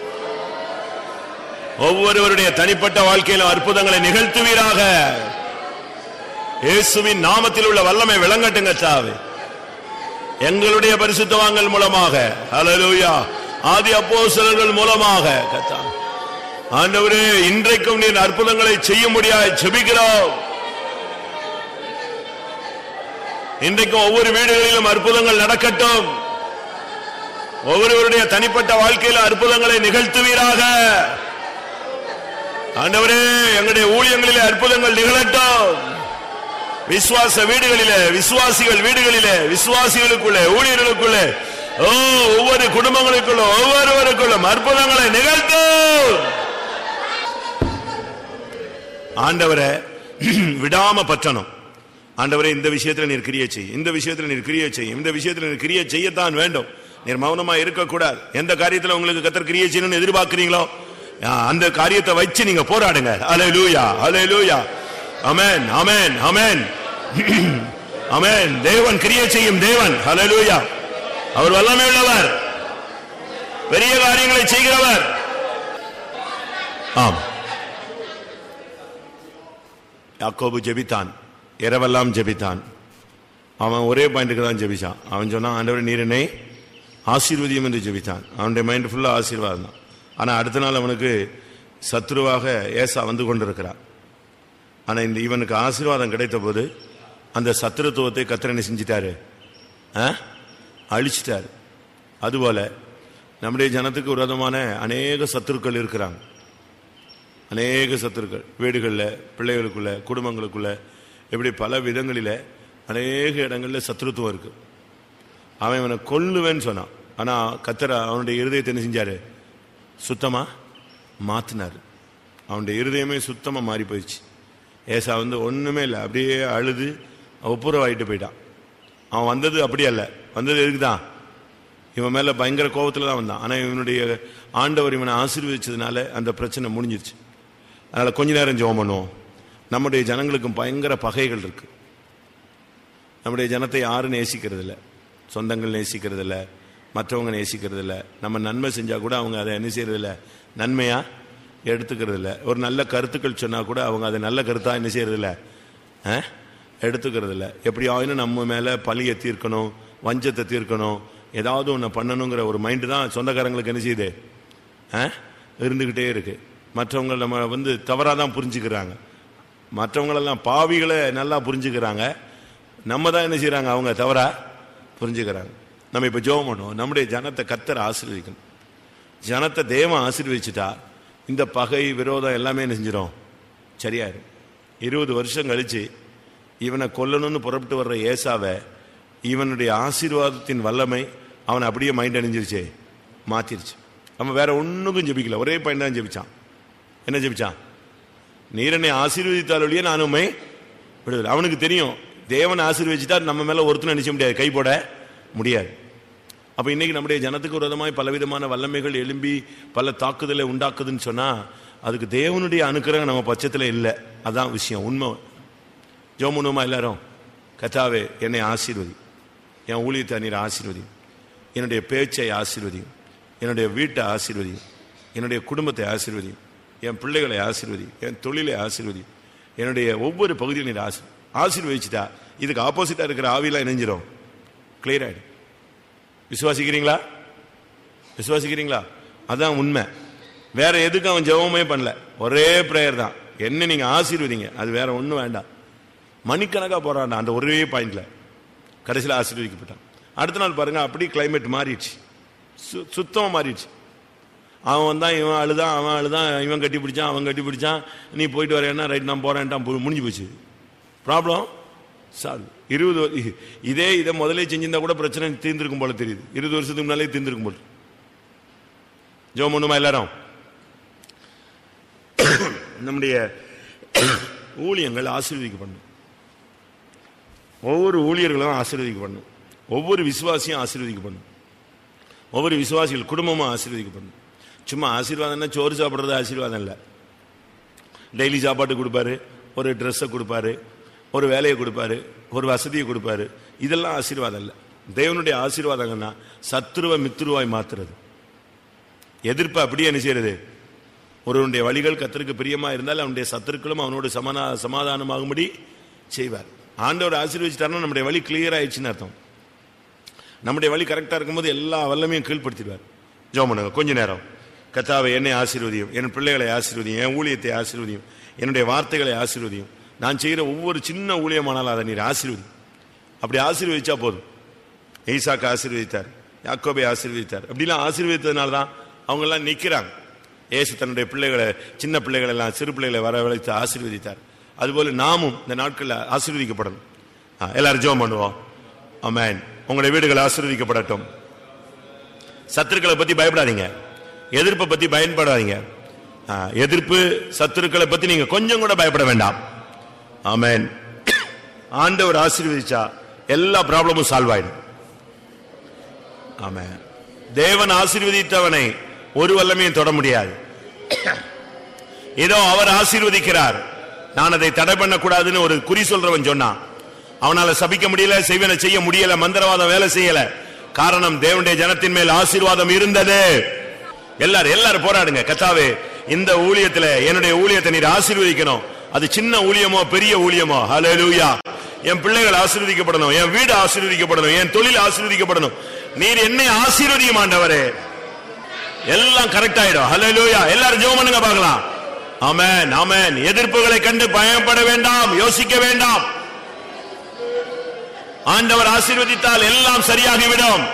Speaker 1: ஒவ்வொருவருடைய தனிப்பட்ட வாழ்க்கையிலும் அற்புதங்களை நிகழ்த்துவீராக. இயேசுவின் நாமத்தில் உள்ள வல்லமை விளங்கட்டுங்க சாவே. எங்களுடைய பரிசுத்தவான்கள் மூலமாக, ஹல்லேலூயா, ஆதி அப்போஸ்தலர்கள் மூலமாக கர்த்தாவே ஆண்டவரே, இன்றைக்கும் நீர் அற்புதங்களை செய்ய முடியாது ஜெபிக்கிறோம். இன்றைக்கும் ஒவ்வொரு வீடுகளிலும் அற்புதங்கள் நடக்கட்டும். ஒவ்வொருவருடைய தனிப்பட்ட வாழ்க்கையில் அற்புதங்களை நிகழ்த்துவீராக. ஆண்டவரே, எங்களுடைய ஊழியங்களிலே அற்புதங்கள் நிகழட்டும். விசுவாச வீடுகளிலே, விசுவாசிகள் வீடுகளிலே, விசுவாசிகளுக்குள்ளே, ஊழியர்களுக்குள்ளே, ஓ ஒவ்வொரு குடும்பங்களுக்குள்ள, ஒவ்வொருவருக்குள்ளும் அற்புதங்களை நிகழ்த்தும். ஆண்டவரை விடாம பற்றணும். ஆண்டவரே, இந்த விஷயத்துல நீர் கிரியை செய்யும், இந்த விஷயத்துல நீர் கிரியை செய்யும், இந்த விஷயத்துல நீர் கிரியை செய்யத்தான் வேண்டும். நீர் மௌனமா இருக்கக்கூடாது. எந்த காரியத்துல உங்களுக்கு கர்த்தர் கிரியை செய்யணும்னு எதிர்பார்க்கிறீங்களோ அந்த காரியத்தை வச்சு நீங்க போராடுங்க. ஹல்லேலூயா, ஹல்லேலூயா. ஆமென், ஆமென், ஆமென், ஆமென். தேவன் கிரியை செய்யும் தேவன். ஹல்லேலூயா. அவர் வல்லமை உள்ளவர், பெரிய காரியங்களை செய்கிறவர். ஆம். யாக்கோபு ஜெபித்தான், இரவெல்லாம் ஜெபித்தான். அவன் ஒரே பாயிண்ட்டுக்கு தான் ஜெபிச்சான். அவன் சொன்னான், ஆண்டவரே நீர் என்னை ஆசீர்வதியும் என்று ஜெபித்தான். அவனுடைய மைண்ட் ஃபுல்லா ஆசீர்வாதம் தான். ஆனா அடுத்த நாள் அவனுக்கு சத்ருவாக ஏசா வந்து கொண்டிருக்கிறார். ஆனா இந்த இவனுக்கு ஆசீர்வாதம் கிடைத்த போது அந்த சத்துருத்துவத்தை கர்த்தர் என்ன செஞ்சிட்டாரு? அழிச்சிட்டாரு. அதுபோல நம்முடைய ஜனத்துக்கு விரோதமான அநேக சத்துருக்கள் இருக்கிறாங்க. அநேக சத்துருக்கள் வீடுகளில், பிள்ளைகளுக்குள்ள, குடும்பங்களுக்குள்ள, இப்படி பல விதங்களில் அநேக இடங்களில் சத்துருத்துவம் இருக்கு. அவன் இவனை கொல்லுவேன்னு சொன்னான். ஆனால் கர்த்தர் அவனுடைய இருதயத்தை என்ன செஞ்சாரு? சுத்தமாக மாற்றினார். அவனுடைய இருதயமே சுத்தமாக மாறி போயிடுச்சு. ஏசா வந்து ஒன்றுமே இல்லை, அப்படியே அழுது ஒப்புரவாயிட்டு போயிட்டான். அவன் வந்தது அப்படியே அல்ல, வந்தது எதுக்குதான்? இவன் மேலே பயங்கர கோபத்தில் தான் வந்தான். ஆனால் இவனுடைய ஆண்டவர் இவனை ஆசீர்வதிச்சதுனால அந்த பிரச்சனை முடிஞ்சிருச்சு. அதனால் கொஞ்ச நேரம் ஜெபம் பண்ணுவோம். நம்முடைய ஜனங்களுக்கும் பயங்கர பகைகள் இருக்கு. நம்முடைய ஜனத்தை யாரும் நேசிக்கிறது இல்லை, சொந்தங்கள் நேசிக்கிறது இல்லை, மற்றவங்க நேசிக்கிறது இல்லை. நம்ம நன்மை செஞ்சால் கூட அவங்க அதை என்ன செய்யறது இல்லை, நன்மையாக எடுத்துக்கிறது இல்லை. ஒரு நல்ல கருத்துக்கள் சொன்னால் கூட அவங்க அதை நல்ல கருத்தாக என்ன செய்யறது இல்லை, எடுத்துக்கிறது இல்லை. எப்படி ஆயினும் நம்ம மேலே பழியை தீர்க்கணும், வஞ்சத்தை தீர்க்கணும், ஏதாவது ஒன்று பண்ணணுங்கிற ஒரு மைண்டு தான் சொந்தக்காரங்களுக்கு என்ன செய்யுது, இருந்துக்கிட்டே இருக்கு. மற்றவங்க நம்ம வந்து தவறாக தான் புரிஞ்சுக்கிறாங்க. மற்றவங்களெல்லாம் பாவிகளை நல்லா புரிஞ்சுக்கிறாங்க, நம்ம தான் என்ன செய்கிறாங்க, அவங்க தவறாக புரிஞ்சுக்கிறாங்க. நம்ம இப்போ ஜெபம் பண்ணுவோம். நம்முடைய ஜனத்தை கர்த்தர் ஆசீர்வதிக்கணும். ஜனத்தை தேவன் ஆசீர்வதிச்சுட்டா இந்த பகை விரோதம் எல்லாமே என்ன செஞ்சிடும், சரியாயிடும். இருபது வருஷம் கழிச்சு இவனை கொல்லணும்னு புறப்பட்டு வர்ற ஏசாவை இவனுடைய ஆசீர்வாதத்தின் வல்லமை அவனை அப்படியே மைண்ட் அணிஞ்சிருச்சே, மாத்திருச்சு. அவன் வேற ஒன்றுக்கும் ஜெபிக்கல, ஒரே பாயிண்ட் தான் ஜெபிச்சான். என்ன ஜெபிச்சான்? நீர் என்னை ஆசீர்வதித்தால் ஒழிய நான் உண்மை விடுதலை. அவனுக்கு தெரியும் தேவனை ஆசீர்வதிச்சுட்டா நம்ம மேல ஒருத்தனை நினைச்ச முடியாது, கை போட முடியாது. அப்ப இன்னைக்கு நம்முடைய ஜனத்துக்கு விரோதமாய் பலவிதமான வல்லமைகள் எழும்பி பல தாக்குதலை உண்டாக்குதுன்னு சொன்னா அதுக்கு தேவனுடைய அனுக்கிரகம் நம்ம பட்சத்தில் இல்லை. அதான் விஷயம், உண்மை. ஜோமுனுமா எல்லாரும், கர்த்தாவே என்னை ஆசீர்வதி, என் ஊழியத்தை நீர் ஆசீர்வதி, என்னுடைய பேச்சை ஆசீர்வதி, என்னுடைய வீட்டை ஆசீர்வதி, என்னுடைய குடும்பத்தை ஆசீர்வதி, என் பிள்ளைகளை ஆசீர்வதி, என் தொழிலை ஆசீர்வதி, என்னுடைய ஒவ்வொரு பகுதியில் நீர் ஆசீர் ஆசீர்வதிச்சுட்டா இதுக்கு ஆப்போசிட்டா இருக்கிற ஆவிலாம் இணைஞ்சிரும், கிளியர் ஆயிடும். விசுவாசிக்கிறீங்களா? விசுவாசிக்கிறீங்களா? அதான் உண்மை. வேற எதுக்கு அவன் ஜெபமே பண்ணல, ஒரே பிரேயர் தான், என்ன நீங்க ஆசீர்வதிங்க, அது வேற ஒன்றும் வேண்டாம். மணிக்கணக்காக போறான் அந்த ஒரே பாயிண்ட்ல, கடைசியில் ஆசீர்வதிக்கப்பட்டான். அடுத்த நாள் பாருங்க அப்படியே கிளைமேட் மாறிடுச்சு, சுத்தமாக மாறிடுச்சு. அவன் வந்தான், இவன் அழுதான், அவன் அழுதான், இவன் கட்டி பிடிச்சான், அவன் கட்டி பிடிச்சான். நீ போயிட்டு வரேன்னா ரைட், நான் போறேன்ட்டான், முடிஞ்சு போச்சு, ப்ராப்ளம் சால்வ். இருபது இதே இதை முதலே செஞ்சிருந்தா கூட பிரச்சனை தீர்ந்திருக்கும் போல தெரியுது. இருபது வருஷத்துக்கு முன்னாலே தீர்ந்திருக்கும் போல. ஜெபம் பண்ணுமா எல்லாரும்? நம்முடைய ஊழியங்கள் ஆசீர்வதிக்கப்படணும். ஒவ்வொரு ஊழியர்களும் ஆசீர்வதிக்கப்படணும். ஒவ்வொரு விசுவாசியும் ஆசீர்வதிக்கப்படணும். ஒவ்வொரு விசுவாசிகள் குடும்பமும் ஆசீர்வதிக்கப்படணும். சும்மா ஆசீர்வாதம்னா சோறு சாப்பிட்றது ஆசீர்வாதம் இல்லை. டெய்லி சாப்பாட்டு கொடுப்பாரு, ஒரு ட்ரெஸ்ஸை கொடுப்பாரு, ஒரு வேலையை கொடுப்பாரு, ஒரு வசதியை கொடுப்பாரு, இதெல்லாம் ஆசீர்வாதம் இல்லை. தேவனுடைய ஆசீர்வாதங்கன்னா சத்துருவ மித்துருவாய் மாத்துறது, எதிர்ப்பு அப்படியே என்ன செய்யறது. ஒருவனுடைய வழிகள் கர்த்தருக்கு பிரியமா இருந்தால் அவனுடைய சத்துருக்களும் அவனோட சமானா சமாதானமாகும்படி செய்வார். ஆண்டவர் ஆசீர்வதிச்சிட்டாருன்னா நம்முடைய வழி கிளியர் ஆயிடுச்சுன்னு அர்த்தம். நம்முடைய வழி கரெக்டாக இருக்கும்போது எல்லா வல்லமையும் கீழ்படுத்திடுவார். ஜெபம் பண்ணுங்க கொஞ்ச நேரம். கர்த்தாவே என்னை ஆசீர்வதியும், என் பிள்ளைகளை ஆசீர்வதியும், என் ஊழியத்தை ஆசீர்வதியும், என்னுடைய வார்த்தைகளை ஆசீர்வதியும், நான் செய்கிற ஒவ்வொரு சின்ன ஊழியமானாலும் அதை நீர் ஆசீர்வதி. அப்படி ஆசீர்வதிச்சா போதும். ஈசாக்கு ஆசீர்வதித்தார், யாக்கோபை ஆசீர்வதித்தார். அப்படிலாம் ஆசீர்வதித்ததுனால தான் அவங்கெல்லாம் நிற்கிறாங்க. ஏசு தன்னுடைய பிள்ளைகளை, சின்ன பிள்ளைகள் எல்லாம், சிறு பிள்ளைகளை வரவழைத்து ஆசீர்வதித்தார். அதுபோல நாமும் இந்த நாட்களில் ஆசீர்வதிக்கப்படணும். எல்லாரும் ஜெபம் பண்ணுவோம். ஆமென். உங்களுடைய வீடுகள் ஆசீர்வதிக்கப்படட்டும். சத்துருக்களை பத்தி பயப்படாதீங்க, எதிர்ப்பை பத்தி பயன்படாதீங்க. எதிர்ப்பு சத்துருக்களை பத்தி நீங்க கொஞ்சம் கூட பயப்பட வேண்டாம். ஆமென். ஆண்டவர் ஆசீர்வதிச்சா எல்லா ப்ராப்ளமும் சால்வ் ஆயிடும். ஆமென். தேவன் ஆசீர்வதித்தவனை ஒரு வல்லமையும் தொட முடியாது. ஏதோ அவர் ஆசீர்வதிக்கிறார், நான் அதை தடை பண்ணக்கூடாதுன்னு ஒரு குறி சொல்றவன் சொன்னான். அவனால சபிக்க முடியல, செய்வன செய்ய முடியல, மந்திரவாதம் வேலை செய்யல. காரணம் தேவனுடைய ஜனத்தின் மேல் ஆசீர்வாதம் இருந்தது. எல்லாரும் எல்லாரும் போராடுங்க. கர்த்தாவே இந்த ஊழியத்துல என்னுடைய ஊழியத்தை நீர் ஆசீர்வதிக்கணும். அது சின்ன ஊழியமோ பெரிய ஊழியமோ, ஹல்லேலூயா. என் பிள்ளைகள் ஆசீர்வதிக்கப்படணும், என் வீடு ஆசீர்வதிக்கப்படணும், என் தொழில் ஆசீர்வதிக்கப்படணும். நீர் என்னை ஆசீர்வதியும் ஆண்டவரே. எல்லாம் கரெக்ட் ஆயிடும். ஹல்லேலூயா. எல்லாரும் ஜெபம் பண்ணுங்க பார்க்கலாம். ஆமென், ஆமென். எதிர்ப்புகளை கண்டு பயப்பட வேண்டாம், யோசிக்க வேண்டாம். ஆண்டவர் ஆசீர்வதித்தால் எல்லாம் சரியாகிவிடும்.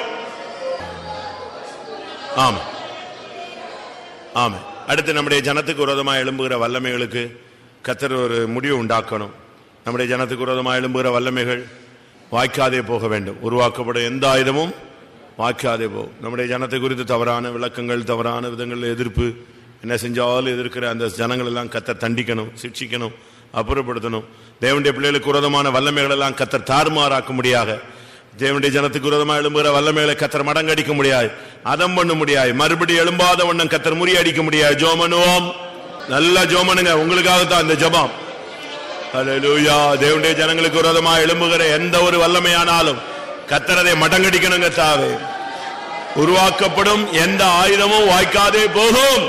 Speaker 1: ஆமா ஆமா. அடுத்து நம்முடைய ஜனத்துக்கு விரோதமாக எழும்புகிற வல்லமைகளுக்கு கர்த்தர் ஒரு முடிவு உண்டாக்கணும். நம்முடைய ஜனத்துக்கு விரோதமாக எழும்புகிற வல்லமைகள் வாய்க்காதே போக வேண்டும். உருவாக்கப்படும் எந்த ஆயுதமும் வாய்க்காதே போகும். நம்முடைய ஜனத்தை குறித்து தவறான விளக்கங்கள், தவறான விதங்களில் எதிர்ப்பு, என்ன செஞ்சாலும் எதிர்க்கிற அந்த ஜனங்கள் எல்லாம் கர்த்தர் தண்டிக்கணும், சிட்சிக்கணும், அப்புறப்படுத்தணும். தேவனுடைய பிள்ளைகளுக்கு விரோதமான வல்லமைகள் எல்லாம் கர்த்தர் தாறுமாறாக்க முடியாது. தேவனுடைய ஜனத்துக்கு விரோதமாக எழும்புகிற வல்லமைகளை கர்த்தர் மடங்கடிக்க முடியாது, அதம் பண்ண முடியாது, மறுபடியும் எழும்பாத வண்ணம் கர்த்தர் முறியடிக்க முடியாது. ஜோமனுவோம், நல்லா ஜோமனுங்க, உங்களுக்காகத்தான் இந்த ஜெபம். ஹல்லேலூயா. தேவனுடைய ஜனங்களுக்கு விரோதமாக எழும்புகிற எந்த ஒரு வல்லமையானாலும் கர்த்தர் அதை மடங்கடிக்கணும். கர்த்தாவே, உருவாக்கப்படும் எந்த ஆயுதமும் வாய்க்காதே போகும்.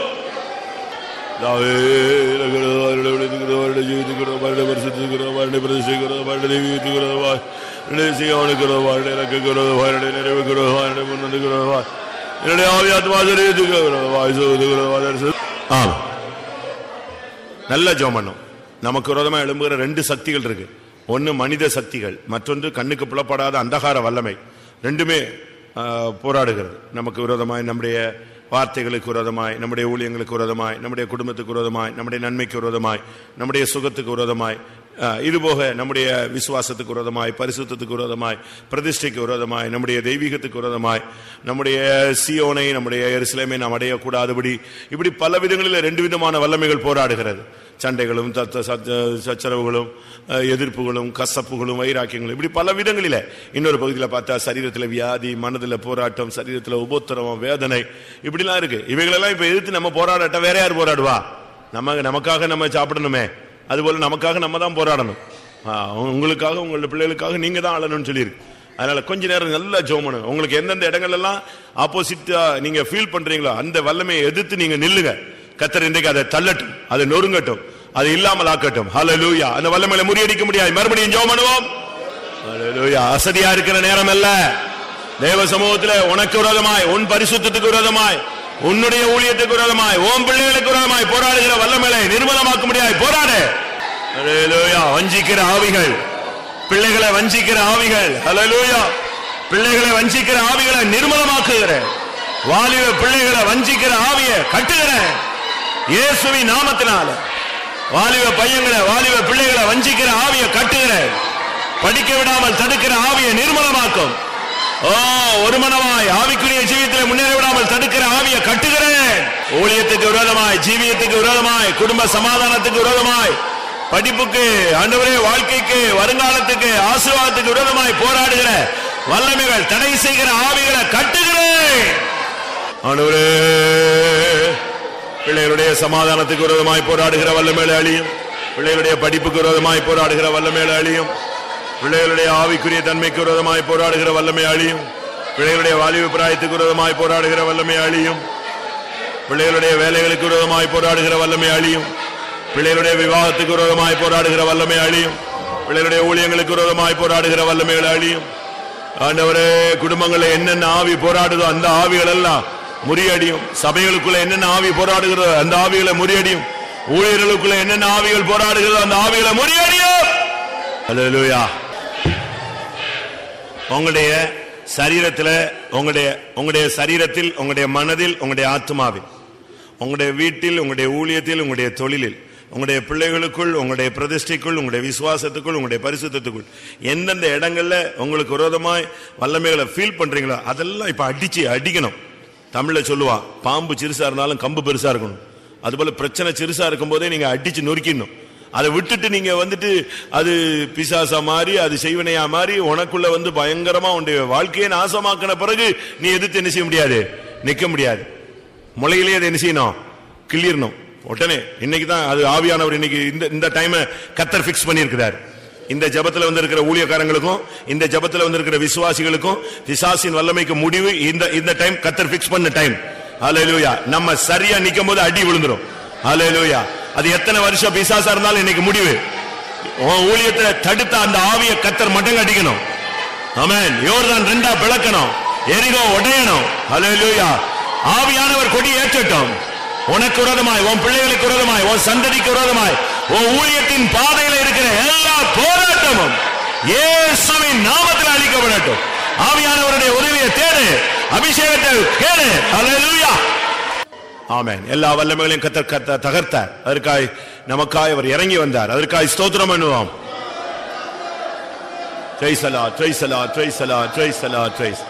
Speaker 1: நல்ல ஜெபம். நமக்கு விரோதமாக எழும்புகிற ரெண்டு சக்திகள் இருக்கு. ஒன்னு மனித சக்திகள், மற்றொன்று கண்ணுக்கு புலப்படாத அந்தகார வல்லமை. ரெண்டுமே போராடுகிறது நமக்கு விரோதமாய். நம்முடைய வார்த்தைகளுக்கு விரோதமாய், நம்முடைய ஊழியங்களுக்கு விரோதமாய், நம்முடைய குடும்பத்துக்கு விரோதமாய், நம்முடைய நன்மைக்கு விரோதமாய், நம்முடைய சுகத்துக்கு விரோதமாய், இதுபோக நம்முடைய விசுவாசத்துக்கு விரோதமாய், பரிசுத்தத்துக்கு விரோதமாய், பிரதிஷ்டைக்கு விரோதமாய், நம்முடைய தெய்வீகத்துக்கு விரோதமாய், நம்முடைய சீயோனை, நம்முடைய எருசலேமை நாம் அடையக்கூடாதபடி, இப்படி பல விதங்களில் ரெண்டு விதமான வல்லமைகள் போராடுகிறது. சண்டைகளும் சச்சரவுகளும் எதிர்ப்புகளும் கசப்புகளும் வைராக்கியங்களும், இப்படி பல விதங்களில. இன்னொரு பகுதியில் பார்த்தா சரீரத்தில் வியாதி, மனதில் போராட்டம், சரீரத்தில் உபோத்திரவம், வேதனை, இப்படிலாம் இருக்கு. இவைகளெல்லாம் இப்ப எதிர்த்து நம்ம போராடட்ட வேற யார் போராடுவா? நம்ம நமக்காக நம்ம சாப்பிடணுமே, அதுபோல நமக்காக நம்ம தான் போராடணும். உங்களுக்காக, உங்களோட பிள்ளைகளுக்காக நீங்க தான் ஆளணும்னு சொல்லியிருக்கு. அதனால கொஞ்ச நேரம் நல்லா ஜெபம். உங்களுக்கு எந்தெந்த இடங்கள் எல்லாம் ஆப்போசிட்டா நீங்க ஃபீல் பண்றீங்களோ அந்த வல்லமையை எதிர்த்து நீங்க நில்லுங்க. கர்த்தர் இன்றைக்கு அதை தள்ளட்டும், அதை நொறுங்கட்டும், அதை இல்லாமல் ஆக்கட்டும். ஹல்லேலூயா. அந்த வல்லமையை முறியடிக்க முடியாது. மறுபடியும் ஜெபம் பண்ணுவோம். ஹல்லேலூயா. அசதியா இருக்கிற நேரம் அல்ல. தேவ சமூகத்தில் உனக்கு விரோதமாய், உன் பரிசுத்தத்துக்கு விரோதமாய், உன்னுடைய ஊழியத்துக்கு விரோதமாய், உன் பிள்ளைகளுக்கு விரோதமாய் போராடுகிற வல்லமையை நிர்மூலமாக்க முடியாது. போராடு. ஹல்லேலூயா. வஞ்சிக்கிற ஆவிகள், பிள்ளைகளை வஞ்சிக்கிற ஆவிகள், ஹல்லேலூயா, பிள்ளைகளை வஞ்சிக்கிற ஆவிகளை நிர்மூலமாக்குகிற, வாலிப பிள்ளைகளை வஞ்சிக்கிற ஆவியை கட்டுகிற இயேசுவின் நாமத்தினால. வாலிப பையங்களை, வாலிப பிள்ளைகளை வஞ்சிக்கிற ஆவியை கட்டுகிற, படிக்க விடாமல் தடுக்கிற ஆவியை நிர்மூலமாக்கும். ஓ, ஒரு மனமாய் ஆவிக்குரிய ஜீவியத்தில் முன்னேற விடாமல் தடுக்கிற ஆவியை கட்டுகிறேன். ஊழியத்துக்கு விரோதமாய், ஜீவியத்துக்கு விரோதமாய், குடும்ப சமாதானத்துக்கு விரோதமாய், படிப்புக்கு, ஆண்டவரே வாழ்க்கைக்கு, வருங்காலத்துக்கு, ஆசீர்வாதத்துக்கு விரோதமாய் போராடுகிற வல்லமைகள், தடை செய்கிற ஆவிகளை கட்டுகிறேன். ஆண்டவரே, பிள்ளைகளுடைய சமாதானத்துக்கு விரோதமாய் போராடுகிற வல்லமைகளை அழியும். பிள்ளைகளுடைய படிப்புக்கு விரோதமாய் போராடுகிற வல்லமைகளை அழியும். பிள்ளைகளுடைய ஆவிக்குரிய தன்மைக்கு விரோதமாய் போராடுகிற வல்லமை அழியும். பிள்ளைகளுடைய வாலிப பிராயத்துக்கு விரோதமாய் போராடுகிற வல்லமை அழியும். பிள்ளைகளுடைய வேலைகளுக்கு விரோதமாய் போராடுகிற வல்லமை அழியும். பிள்ளைகளுடைய விவாகத்துக்கு விரோதமாய் போராடுகிற வல்லமை அழியும். பிள்ளைகளுடைய ஊழியங்களுக்கு விரோதமாய் போராடுகிற வல்லமைகள் அழியும். ஆண்டவரே, குடும்பங்களில் என்னென்ன ஆவி போராடுதோ அந்த ஆவிகள் எல்லாம் முறியடியும். சபைகளுக்குள்ள என்னென்ன ஆவி போராடுகிறதோ அந்த ஆவிகளை முறியடியும். ஊழியர்களுக்குள்ள என்னென்ன ஆவிகள் போராடுகிறதோ அந்த ஆவிகளை முறியடியும். ஹல்லேலூயா. உங்களுடைய சரீரத்தில், உங்களுடைய உங்களுடைய சரீரத்தில், உங்களுடைய மனதில், உங்களுடைய ஆத்மாவில், உங்களுடைய வீட்டில், உங்களுடைய ஊழியத்தில், உங்களுடைய தொழிலில், உங்களுடைய பிள்ளைகளுக்குள், உங்களுடைய பிரதிஷ்டைக்குள், உங்களுடைய விசுவாசத்துக்குள், உங்களுடைய பரிசுத்தத்துக்குள் எந்தெந்த இடங்கள்ல உங்களுக்கு விரோதமாய் வல்லமைகளை ஃபீல் பண்றீங்களோ அதெல்லாம் இப்ப அடிச்சு அடிக்கணும். தமிழ்ல சொல்லுவான், பாம்பு சிறுசா இருந்தாலும் கம்பு பெருசா இருக்கணும். அதுபோல பிரச்சனை சிறுசா இருக்கும் போதே நீங்க அடிச்சு நொறுக்கிடணும். அதை விட்டுட்டு நீங்க வந்துட்டு அது பிசாசா மாறி, அது செய்வனையா மாறி உனக்குள்ள வந்து பயங்கரமா உன்னுடைய வாழ்க்கையை நாசமாக்கின பிறகு நீ எதிர்த்து என்ன செய்ய முடியாது, நிக்க முடியாது. முளையிலேயே அதை என்ன செய்யணும், கிளியரணும் உடனே. இன்னைக்கு தான் அது ஆவியானவர் இன்னைக்கு இந்த இந்த டைம் கர்த்தர் ஃபிக்ஸ் பண்ணியிருக்கிறார். இந்த ஜபத்துல வந்து இருக்கிற ஊழியக்காரங்களுக்கும், இந்த ஜபத்துல வந்து இருக்கிற விசுவாசிகளுக்கும் பிசாசின் வல்லமைக்கு முடிவு இந்த இந்த டைம் கர்த்தர் ஃபிக்ஸ் பண்ண டைம். ஹல்லேலூயா. நம்ம சரியா நிக்கும் போது அடி விழுந்துரும். ஹல்லேலூயா. அது எத்தனை வருஷம் பிசாசா இருந்தாலும் இன்னைக்கு முடிவு. ஊழியத்தை தடுத்த அந்த ஆவியை கர்த்தர் மடங்கு அடிக்கணும். ஆமென். யோர்தான் ரெண்டா பிளக்கணும், எரிகோ உடையணும். ஹல்லேலூயா. ஆவியானவர் கொடி ஏற்றட்டும். உனக்கு விரோதமாய், உன் பிள்ளைகளுக்கு விரோதமாய், உன் சந்ததிக்கு விரோதமாய், உன் ஊழியத்தின் பாதையில் இருக்கிற எல்லா போராட்டமும் இயேசுவின் நாமத்தில் ஆசீர்வதிக்கப்படட்டும். ஆவியானவருடைய உதவியை தேடு, அபிஷேகத்தை கேடு. ஹல்லேலூயா, ஆமென். எல்லா வல்லமைகளையும் கர்த்தர் கர்த்தர் தகர்த்தார். அதற்காய் நமக்காய் அவர் இறங்கி வந்தார். அதற்காய் ஸ்தோத்திரம் பண்ணுவோம். Praise the Lord, praise the Lord, praise the Lord, praise the Lord, praise.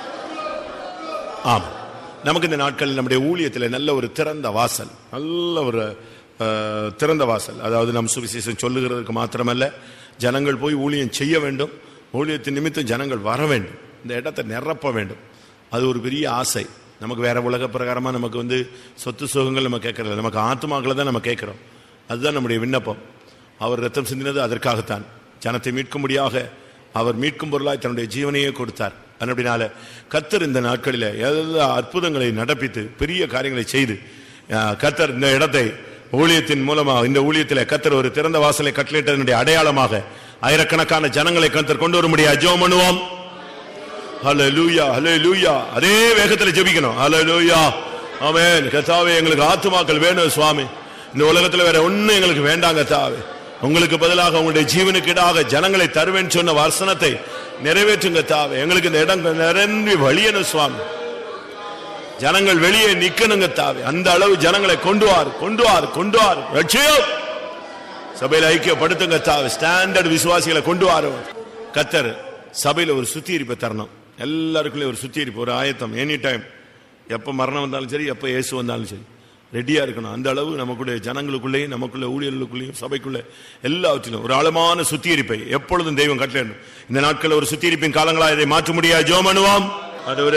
Speaker 1: ஆம், நமக்கு இந்த நாட்களில் நம்முடைய ஊழியத்தில் நல்ல ஒரு திறந்த வாசல், நல்ல ஒரு திறந்த வாசல். அதாவது நம் சுவிசேஷம் சொல்லுகிறதுக்கு மாத்திரமல்ல, ஜனங்கள் போய் ஊழியம் செய்ய வேண்டும், ஊழியத்தின் நிமித்தம் ஜனங்கள் வர வேண்டும், இந்த இடத்தை நிரப்ப வேண்டும். அது ஒரு பெரிய ஆசை. நமக்கு வேற உலக பிரகாரமாக நமக்கு வந்து சொத்து சுகங்கள் நம்ம கேட்கறது, நமக்கு ஆத்மாக்களை தான் நம்ம கேட்குறோம். அதுதான் நம்முடைய விண்ணப்பம். அவர் ரத்தம் சிந்தினது அதற்காகத்தான், ஜனத்தை மீட்கும்படியாக அவர் மீட்கும் பொருளாய் தன்னுடைய ஜீவனையே கொடுத்தார். அப்படினால கர்த்தர் இந்த நாட்களில் எல்லா அற்புதங்களை நடப்பித்து பெரிய காரியங்களை செய்து கர்த்தர் இந்த இடத்தை ஊழியத்தின் மூலமாக, இந்த ஊழியத்தில் கர்த்தர் ஒரு திறந்த வாசலை கட்டளையிட்டதனுடைய அடையாளமாக ஆயிரக்கணக்கான ஜனங்களை கர்த்தர் கொண்டு வர முடியாது. ஜெபம் பண்ணுவோம். ஹல்லேலூயா, ஹல்லேலூயா. அதே வேகத்தில் ஜெபிக்கணும். ஹல்லேலூயா, ஆமென். கர்த்தாவே, எங்களுக்கு ஆத்துமாக்கள் வேணும் சுவாமி. இந்த உலகத்தில் வேற ஒண்ணு எங்களுக்கு வேண்டாங்க கர்த்தாவே. உங்களுக்கு பதிலாக உங்களுடைய ஜீவனுக்கு ஈடாக ஜனங்களை தருவேன் சொன்ன வசனத்தை நிறைவேற்றுங்க கர்த்தாவே. எங்களுக்கு இந்த இடம் நிரம்பி வழியணும் சுவாமி. ஜனங்கள் வெளியே நிக்கணுங்க கர்த்தாவே. அந்த அளவு ஜனங்களை கொண்டு வார், கொண்டு வார், கொண்டு வார். ரட்சியம் சபையில் ஐக்கியப்படுத்துங்க கர்த்தாவே. ஸ்டாண்டர்ட் விசுவாசிகளை கொண்டு வார். கர்த்தர் சபையில் ஒரு சுத்திகரிப்பை தரணும். எல்லாருக்குள்ளே ஒரு சுத்திகரிப்பு, ஒரு ஆயத்தம். எனி டைம், எப்போ மரணம் வந்தாலும் சரி, எப்போ இயேசு வந்தாலும் சரி, ரெடியா இருக்கணும். அந்த அளவு நமக்குடைய ஜனங்களுக்குள்ளேயும் நமக்குள்ள ஊழியர்களுக்குள்ளேயும் சபைக்குள்ள எல்லாவற்றிலும் ஒரு ஆழமான சுத்திகரிப்பை எப்பொழுதும் தெய்வம் கட்டளையிடும். இந்த நாட்களில் ஒரு சுத்திகரிப்பின் காலங்களா இதை மாற்ற முடியாது. ஜெபம் பண்ணுவோம். அது ஒரு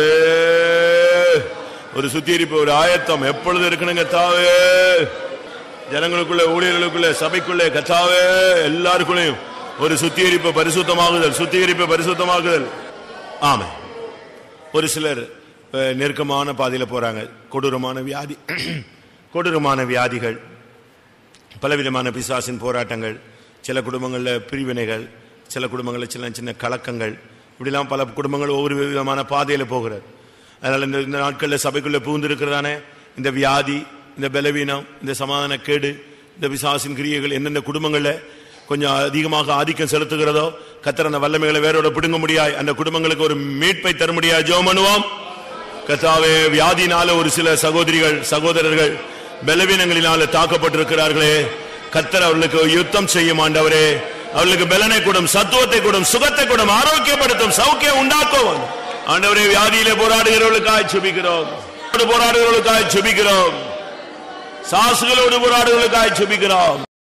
Speaker 1: ஒரு சுத்திகரிப்பு, ஒரு ஆயத்தம் எப்பொழுது இருக்கணுங்க கர்த்தாவே. ஜனங்களுக்குள்ள ஊழியர்களுக்குள்ள சபைக்குள்ளே கர்த்தாவே எல்லாருக்குள்ளேயும் ஒரு சுத்திகரிப்பு, பரிசுத்தமாகுதல், சுத்திகரிப்பு, பரிசுத்தமாகுதல். ஆமா, ஒரு சிலர் நெருக்கமான பாதையில் போறாங்க. கொடூரமான வியாதி, கொடூரமான வியாதிகள், பலவிதமான பிசாசின் போராட்டங்கள், சில குடும்பங்களில் பிரிவினைகள், சில குடும்பங்களில் சின்ன சின்ன கலக்கங்கள், இப்படிலாம் பல குடும்பங்கள் ஒவ்வொரு விதமான பாதையில் போகிறது. அதனால இந்த நாட்களில் சபைக்குள்ளே புகுந்திருக்கிறதானே இந்த வியாதி, இந்த பலவீனம், இந்த சமாதான கேடு, இந்த பிசாசின் கிரியைகள் என்னென்ன குடும்பங்களில் கொஞ்சம் அதிகமாக ஆதிக்கம் செலுத்துகிறதோ கர்த்தர் அந்த வல்லமைகளை வேரோட பிடுங்க முடியாது. அந்த குடும்பங்களுக்கு ஒரு மீட்பை தர முடியாது. ஜெபம் பண்ணுவோம். கர்த்தாவே, வியாதினால ஒரு சில சகோதரிகள் சகோதரர்கள் பலவீனங்களினால தாக்கப்பட்டிருக்கிறார்களே, கர்த்தர் அவர்களுக்கு யுத்தம் செய்யும் ஆண்டவரே. அவர்களுக்கு பலனை கூடும், சத்துவத்தை கூடும், சுகத்தை கூடும், ஆரோக்கியப்படுத்தும், சௌக்கியம் உண்டாக்கும் ஆண்டவரே. வியாதியிலே போராடுகிறவர்களுக்காக ஜெபிக்கிறோம், போராடுகிறவர்களுக்காக ஜெபிக்கிறோம், சாசுகளோடு போராடுகிறவர்களுக்காக ஜெபிக்கிறோம்.